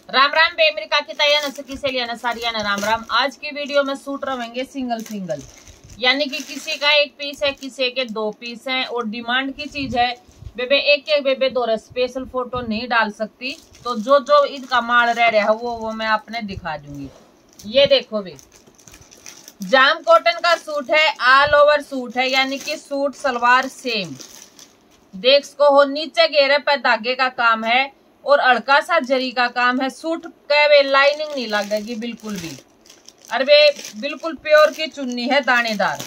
राम राम बे America की तैयार न सकी से लिया न सारिया न राम राम। आज की वीडियो में सूट रहेंगे सिंगल सिंगल, यानी कि किसी का एक पीस है, किसी के दो पीस हैं और डिमांड की चीज है। बेबे एक एक बेबे दो स्पेशल फोटो नहीं डाल सकती, तो जो जो इनका माल रह रहा है वो मैं आपने दिखा दूंगी। ये देखो बे, जाम कॉटन का सूट है, ऑल ओवर सूट है, यानी कि सूट सलवार सेम। देख को हो नीचे घेरे पर धागे का काम है और हल्का सा जरी का काम है। सूट के लाइनिंग नहीं लगेगी बिल्कुल भी। अरे बिल्कुल प्योर की चुन्नी है, दानेदार,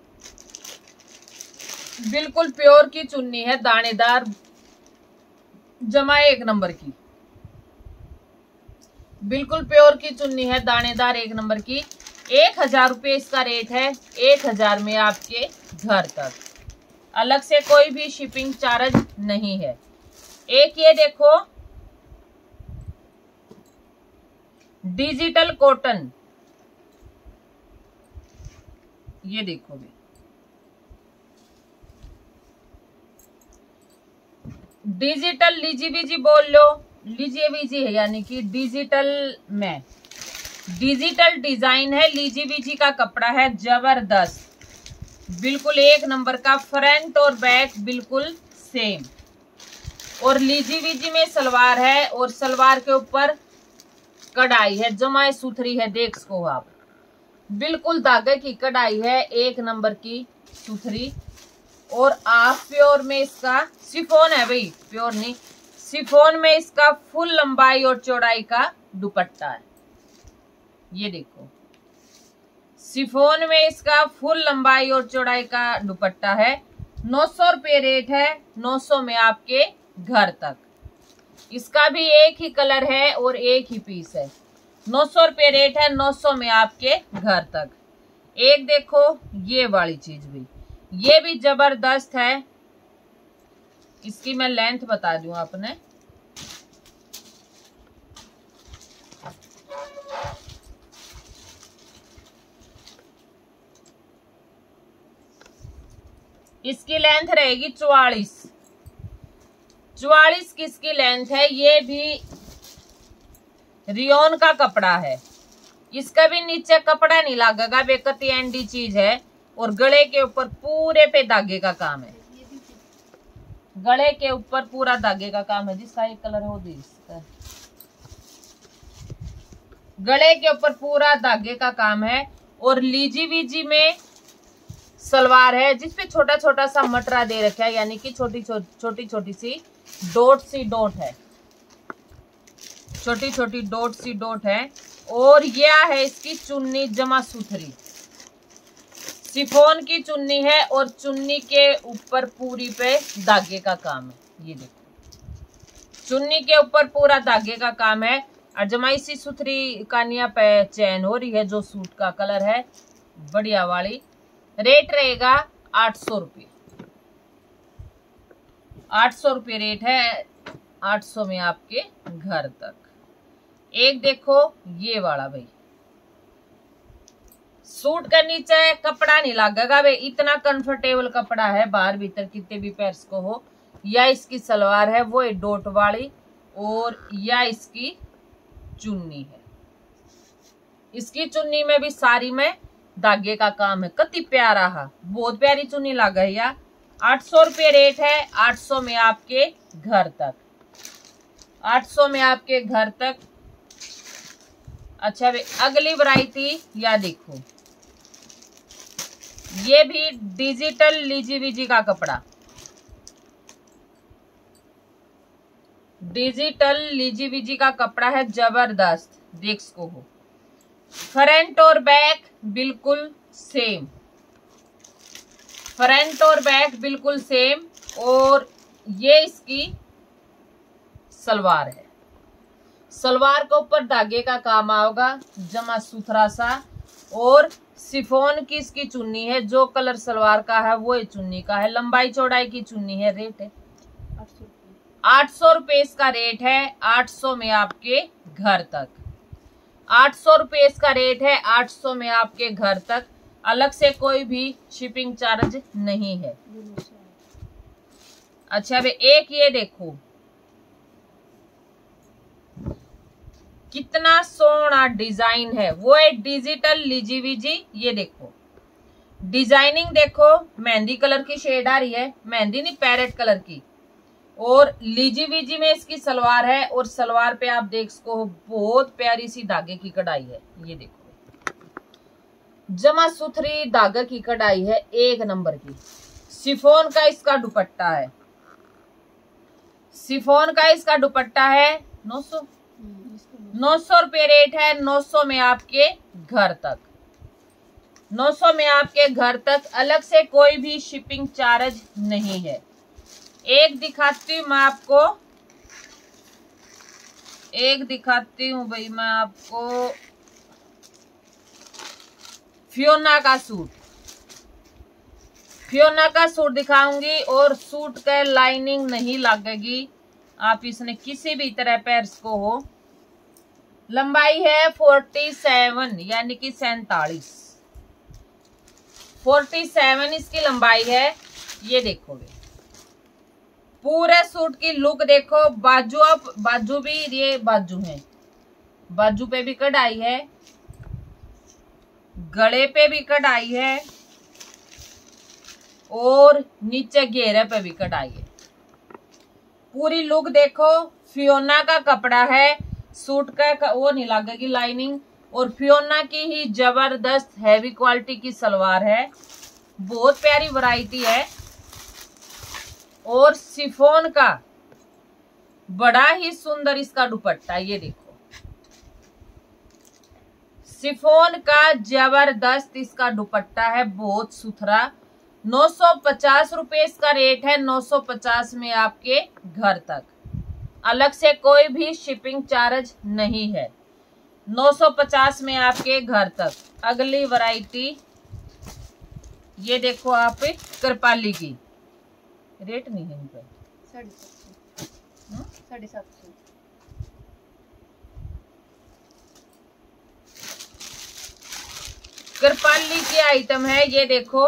बिल्कुल प्योर की चुन्नी है, दानेदार जमा एक नंबर की, बिल्कुल प्योर की चुन्नी है, दानेदार एक नंबर की। 1000 रुपये इसका रेट है। 1000 में आपके घर तक, अलग से कोई भी शिपिंग चार्ज नहीं है। एक ये देखो डिजिटल कॉटन, ये देखो भी डिजिटल लीजी बीजी बोल लो, लीजी बीजी है, यानी कि डिजिटल में डिजिटल डिजाइन है। लीजी बीजी का कपड़ा है, जबरदस्त, बिल्कुल एक नंबर का। फ्रंट और बैक बिल्कुल सेम और लीजी बीजी में सलवार है और सलवार के ऊपर कढ़ाई है, जमाए सुथरी है। देख सको आप, बिल्कुल धागे की कढ़ाई है, एक नंबर की सुथरी। और आप प्योर में इसका शिफॉन है भाई, प्योर नहीं, शिफॉन में इसका फुल लंबाई और चौड़ाई का दुपट्टा है। ये देखो शिफॉन में इसका फुल लंबाई और चौड़ाई का दुपट्टा है। 900 रुपये रेट है। 900 में आपके घर तक। इसका भी एक ही कलर है और एक ही पीस है। 900 रुपये रेट है। 900 में आपके घर तक। एक देखो ये वाली चीज भी, ये भी जबरदस्त है। इसकी मैं लेंथ बता दूं आपने, इसकी लेंथ रहेगी 44 की इसकी लेंथ है। ये भी रियोन का कपड़ा है, इसका भी नीचे कपड़ा नहीं लगेगा, बेकती एंडी चीज है। और गले के ऊपर पूरे पे धागे का काम है, गले के ऊपर पूरा धागे का काम है। जिसका एक कलर हो इसका, गले के ऊपर पूरा धागे का काम है। और लीजी वीजी में सलवार है, जिसपे छोटा छोटा सा मटरा दे रखा है, यानी कि छोटी छोटी सी डॉट है, छोटी छोटी डॉट है। और यह है इसकी चुन्नी, जमा सुथरी शिफॉन की चुन्नी है और चुन्नी के ऊपर पूरी पे धागे का काम है। ये देखो चुन्नी के ऊपर पूरा धागे का काम है और जमाई सी सुथरी कानिया पे चैन हो रही है, जो सूट का कलर है, बढ़िया वाली। रेट रहेगा 800 रुपये। 800 रुपये रेट है। 800 में आपके घर तक। एक देखो ये वाला भाई, सूट का नीचे कपड़ा नहीं लगेगा भाई, इतना कंफर्टेबल कपड़ा है, बाहर भीतर कितने भी पैर्स को हो। या इसकी सलवार है वो डॉट वाली, और या इसकी चुन्नी है। इसकी चुन्नी में भी सारी में धागे का काम है, कति प्यारा है, बहुत प्यारी चुन्नी लगा है। या 800 रुपये रेट है। 800 में आपके घर तक। 800 में आपके घर तक। अच्छा भाई अगली वैरायटी, या देखो ये भी डिजिटल लीजी बीजी का कपड़ा, डिजिटल लीजी बीजी का कपड़ा है, जबरदस्त। देख को हो फ्रंट और बैक बिल्कुल सेम, फ्रंट और बैक बिल्कुल सेम। और ये इसकी सलवार है, सलवार के ऊपर धागे का काम आएगा, जमा सुथरा सा। और शिफॉन की इसकी चुन्नी है, जो कलर सलवार का है वो चुन्नी का है, लंबाई चौड़ाई की चुन्नी है। रेट है 800 रुपये इसका रेट है। 800 में आपके घर तक। 800 रुपये इसका रेट है। 800 में आपके घर तक। अलग से कोई भी शिपिंग चार्ज नहीं है। अच्छा भाई एक ये देखो, कितना सोना डिजाइन है, वो है डिजिटल लीजीवीजी। ये देखो डिजाइनिंग देखो, मेहंदी कलर की शेड आ रही है, मेहंदी नहीं पैरेट कलर की, और लीजीवीजी में इसकी सलवार है, और सलवार पे आप देख सको बहुत प्यारी सी धागे की कढ़ाई है। ये देखो जमा सुथरी धागे की कढ़ाई है, एक नंबर की। शिफॉन का इसका दुपट्टा है, शिफॉन का इसका दुपट्टा है 900 रुपये रेट है। 900 में आपके घर तक, 900 में आपके घर तक, अलग से कोई भी शिपिंग चार्ज नहीं है। एक दिखाती हूँ मैं आपको, एक दिखाती हूँ भाई मैं आपको फियोना का सूट, फियोना का सूट दिखाऊंगी, और सूट का लाइनिंग नहीं लगेगी, आप इसने किसी भी तरह पैर्स को हो। लंबाई है 47 यानी कि 47, 47 इसकी लंबाई है। ये देखो पूरे सूट की लुक देखो, बाजू, अब बाजू भी ये बाजू है, बाजू पे भी कढ़ाई है, गले पे भी कढ़ाई है, और नीचे घेरे पे भी कढ़ाई है। पूरी लुक देखो, फियोना का कपड़ा है, सूट का वो नहीं लगेगी लाइनिंग, और फियोना की ही जबरदस्त हैवी क्वालिटी की सलवार है, बहुत प्यारी वैरायटी है। और शिफॉन का बड़ा ही सुंदर इसका दुपट्टा, ये देखो शिफॉन का जबरदस्त इसका दुपट्टा है, बहुत सुथरा। 950 रुपये इसका रेट है, 950 में आपके घर तक, अलग से कोई भी शिपिंग चार्ज नहीं है। 950 में आपके घर तक। अगली वैरायटी ये देखो आप, कृपाली की, रेट नहीं है इनका 750। कृपाली की आइटम है, ये देखो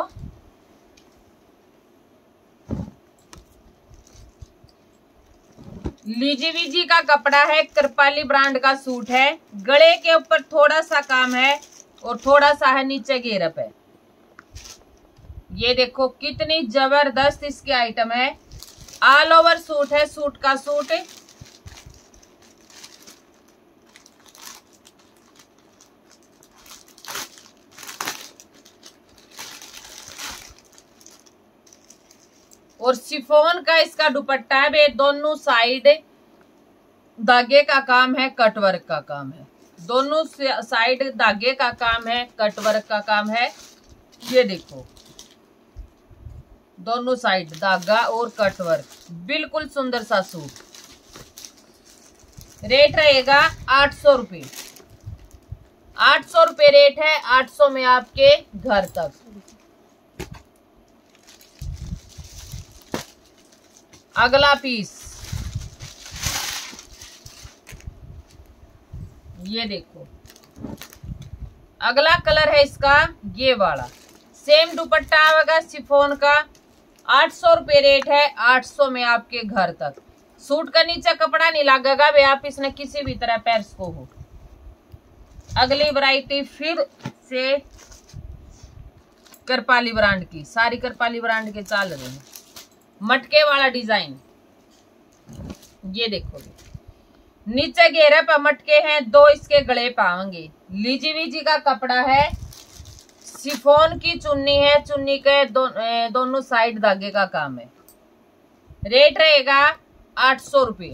लीजीवीजी का कपड़ा है, कृपाली ब्रांड का सूट है, गले के ऊपर थोड़ा सा काम है और थोड़ा सा है नीचे घेरप है। ये देखो कितनी जबरदस्त इसकी आइटम है, ऑल ओवर सूट है, सूट का सूट है। और शिफॉन का इसका दुपट्टा है, वे दोनों साइड धागे का काम है, कटवर्क का काम है, दोनों साइड धागे का काम है, कटवर्क का काम है। ये देखो दोनों साइड धागा और कटवर्क, बिल्कुल सुंदर सा सूट। रेट रहेगा 800 रुपये, 800 रुपये रेट है, 800 में आपके घर तक। अगला पीस ये देखो, अगला कलर है इसका ये वाला, सेम दुपट्टा आएगा शिफॉन का, 800 रुपये रेट है, 800 में आपके घर तक। सूट का नीचे कपड़ा नहीं लगेगा वे, आप इसने किसी भी तरह पैर्स को हो। अगली वैरायटी फिर से कृपाली ब्रांड की, सारी कृपाली ब्रांड के चल रहे हैं, मटके वाला डिजाइन। ये देखो नीचे घेरे पर मटके हैं, दो इसके गले पाएंगे। लीजीवीजी का कपड़ा है, शिफॉन की चुन्नी है, चुन्नी के दोनों साइड धागे का काम है। रेट रहेगा 800 रुपये,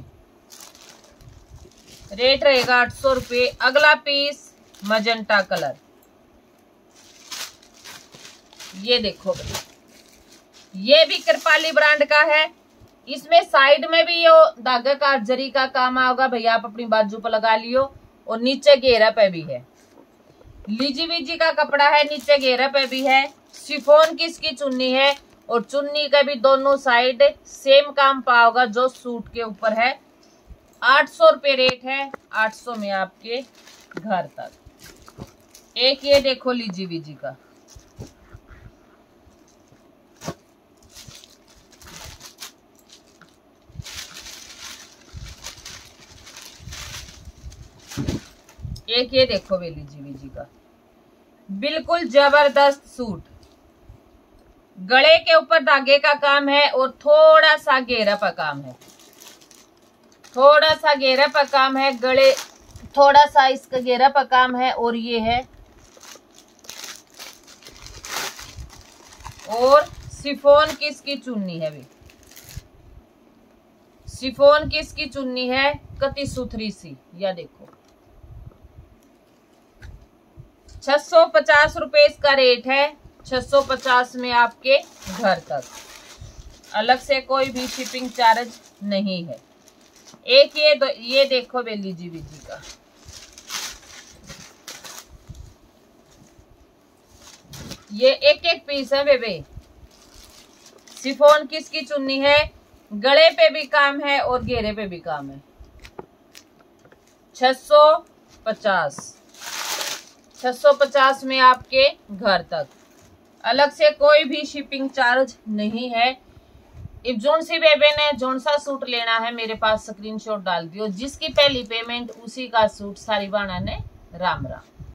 रेट रहेगा 800 रुपये। अगला पीस मजेंटा कलर, ये देखो ये भी कृपाली ब्रांड का है, इसमें साइड में भी ये धागा का जरी का काम आएगा भैया, आप अपनी बाजू पर लगा लियो, और नीचे घेरा पे भी है। लीजीवीजी का कपड़ा है, नीचे घेरा पे भी है, शिफॉन की इसकी चुन्नी है, और चुन्नी का भी दोनों साइड सेम काम पाओगा जो सूट के ऊपर है। 800 रुपये रेट है, 800 में आपके घर तक। एक ये देखो लीजीवीजी का, एक ये देखो बेली जीवीजी का बिल्कुल जबरदस्त सूट, गले के ऊपर धागे का काम है और थोड़ा सा घेरा का काम है, थोड़ा सा घेरा का काम है, गले थोड़ा सा इसका घेरा का काम है। और ये है और शिफॉन की इसकी चुन्नी है, भी शिफॉन की इसकी चुन्नी है, कति सुथरी सी। या देखो 650 रुपए इसका रेट है, 650 में आपके घर तक, अलग से कोई भी शिपिंग चार्ज नहीं है। एक ये देखो बेली जीवीजी का, ये एक एक पीस है बेबे, शिफॉन की इसकी चुन्नी है, गले पे भी काम है और घेरे पे भी काम है। 650 में आपके घर तक, अलग से कोई भी शिपिंग चार्ज नहीं है। इब जोन सी बेबे ने जोन सा सूट लेना है मेरे पास स्क्रीनशॉट डाल दियो, जिसकी पहली पेमेंट उसी का सूट सारी बाणा ने। राम राम।